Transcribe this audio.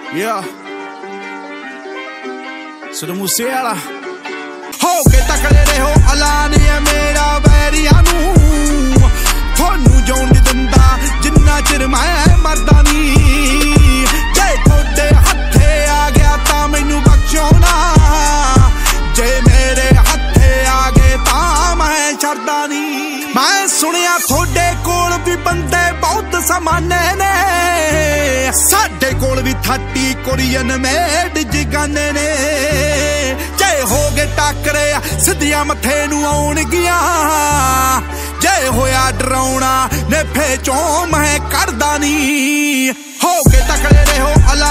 Yeah. Sido Musiala. हो के तकड़े रहो ऐलान है मेरा वैरियां नू थोनू जोन नी दिंदा जिन्ना चिर मैं मरदा नी जे थोड़े हत्थे आ गया तां मैनू बख्शो ना जे मेरे हत्थे आ गए तां मैं छड़दा नी मैं सुनिया थोड़े कोल भी बंदे बहुत समाने ने साडे कोल भी 30 कोरियन मेड जिगाने ने जे हो गए टाकरे सिद्धियां मथे नू आउणगियां जे होया डराउणा ने फे चों मैं करदा नी हो के तकड़े रहो।